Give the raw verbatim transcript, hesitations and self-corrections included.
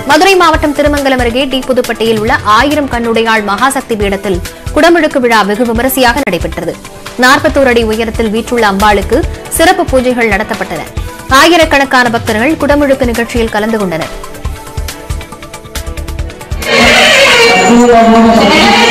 மதுரை மாவட்டம் திருமங்கலம் அருகே டி புதுப்பட்டியில் உள்ள ஆயிரம் கண்ணுடையாள் மகாசக்தி பீடத்தில் குடமுழுக்கு விழா வெகு விமரிசையாக நடைபெற்றது. நாற்பத்தோரு அடி உயரத்தில் வீற்றுள்ள அம்பாளுக்கு சிறப்பு பூஜைகள் நடத்தப்பட்டன. ஆயிரக்கணக்கான பக்தர்கள் குடமுழுக்கு நிகழ்ச்சியில் கலந்து கொண்டனர்.